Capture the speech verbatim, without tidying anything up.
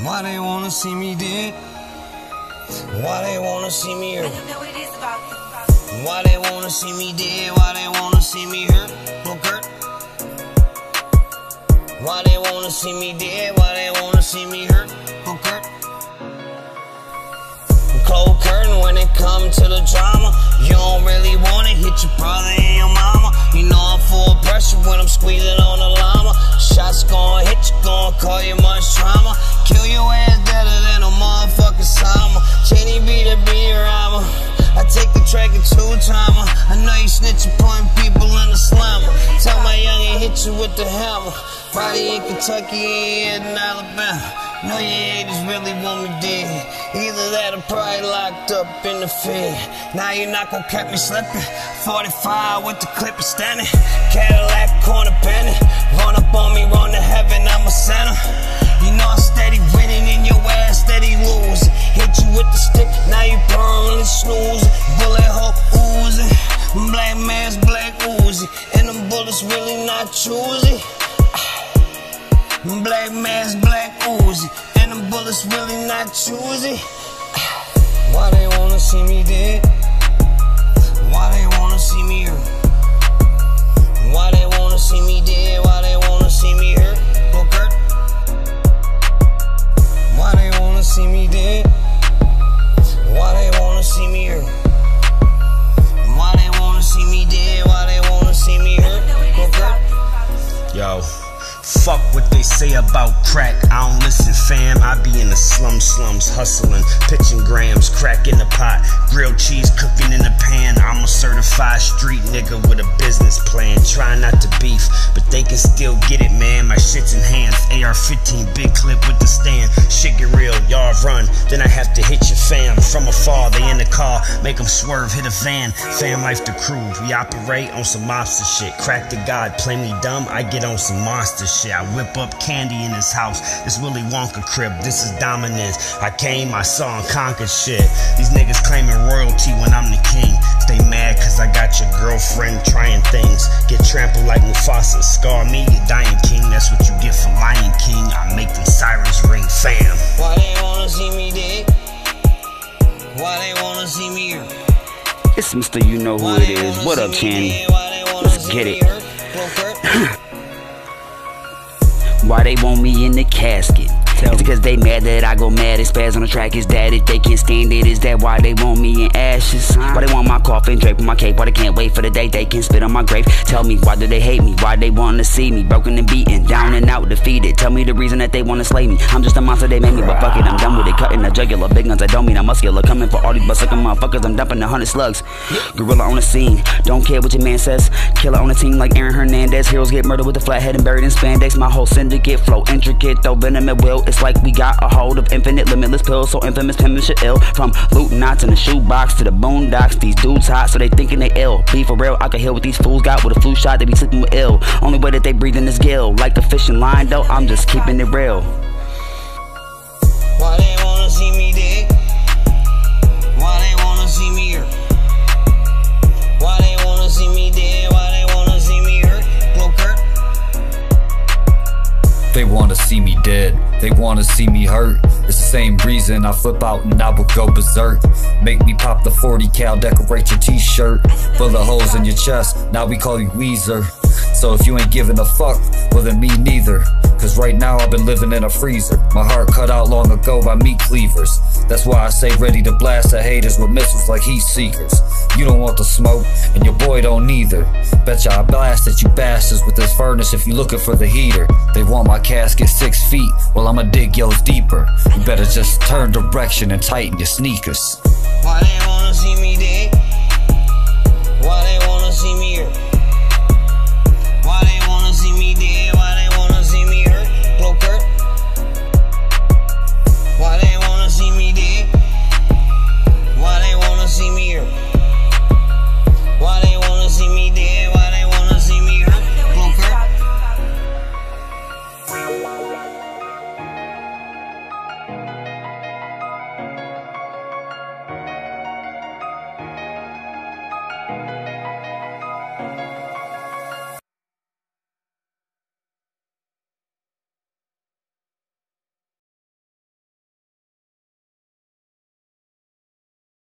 Why they wanna see me dead? Why they wanna see me hurt? Why they wanna see me dead? Why they wanna see me hurt? Hurt. Why they wanna see me dead? Why they wanna see me hurt? Hurt. Cold curtain when it come to the drama. You don't really wanna hit your brother and your mama. You know I'm full of pressure when I'm squeezing on the llama. Shots gon' hit you, gon' call you much trauma. Kill your ass better than a motherfucking summer. Kenny be the beat rhymer. I take the track and two-timer. I know you snitching, putting people in the slammer. Tell my youngin' hit you with the hammer. Body in Kentucky and in Alabama. Know your haters really want me dead. Either that or probably locked up in the Fed. Now you're not gon' catch me slipping. forty-five with the clip standing. Cadillac corner bending. Run up on me, run to heaven, I'm a sinner. You know I'm steady winning in your ass, steady losing. Hit you with the stick, now you permanently snoozing. Bullet hole oozing. Black man's black Uzi. And them bullets really not choosy. Black man's black Uzi. And them bullets really not choosy. Why they wanna see me dead? Why they wanna see me hurt? Why they wanna see me dead? Why they wanna see me hurt? Hurt. Why they wanna see me dead? Why they wanna see me hurt? Why they wanna see me dead? Why they wanna see me hurt? Hurt. Yo. Fuck what they say about crack, I don't listen fam. I be in the slum slums hustling, pitching grams, crack in the pot, grilled cheese cooking in the pan. I'm a certified street nigga with a business plan. Try not to beef, but they can still get it, man. My shit's enhanced, A R fifteen big clip with the stand. Shit get real, y'all run, then I have to hit your fam. From afar, they in the car, make them swerve, hit a van. Fam life the crew, we operate on some mobster shit. Crack to God, play me dumb, I get on some monster shit. I whip up candy in his house. This Willy Wonka crib, this is dominance. I came, I saw and conquered shit. These niggas claiming royalty when I'm the king. Stay mad cause I got your girlfriend trying things. Get trampled like Mufasa. Scar me, you dying king. That's what you get for Lion King. I make them sirens ring, fam. Why they wanna see me dead? Why they wanna see me hurt? It's Mister You Know Who It Is. What up, Channy? Let's get it. Why they want me in the casket? It's because they mad that I go mad and spaz on the track. Is that it? They can't stand it. Is that why they want me in ashes? Why they want my coffin draped on my cape? Why they can't wait for the day they can spit on my grave? Tell me, why do they hate me? Why they want to see me broken and beaten, down and out, defeated? Tell me the reason that they want to slay me. I'm just a monster, they made me, but fuck it, I'm done with it. Cutting the jugular, big guns, I don't mean I'm muscular. Coming for all these butt-sucking motherfuckers, I'm dumping a hundred slugs. Gorilla on the scene, don't care what your man says. Killer on the team like Aaron Hernandez. Heroes get murdered with a flat head and buried in spandex. My whole syndicate flow intricate, though venom at will. It's like we got a hold of infinite limitless pills, so infamous penmanship ill. From loot knots in the shoebox to the boondocks, these dudes hot, so they thinking they ill. Be for real, I can heal what these fools got with a flu shot. They be sleeping with ill. Only way that they breathing is gill. Like the fishing line, though, I'm just keeping it real. Why they wanna see me dead? Why they wanna see me hurt? Why they wanna see me dead? Why they wanna see me hurt? Hurt. They wanna see me dead, they wanna see me hurt. It's the same reason I flip out and I will go berserk. Make me pop the forty cal, decorate your t-shirt. Full of holes in your chest, now we call you Weezer. So if you ain't giving a fuck, well then me neither. Cause right now I've been living in a freezer. My heart cut out long ago by meat cleavers. That's why I say ready to blast the haters with missiles like heat seekers. You don't want the smoke, and your boy don't either. Betcha I blasted you bastards with this furnace if you looking for the heater. They want my casket six feet, well I'ma dig yours deeper. You better just turn direction and tighten your sneakers. Why they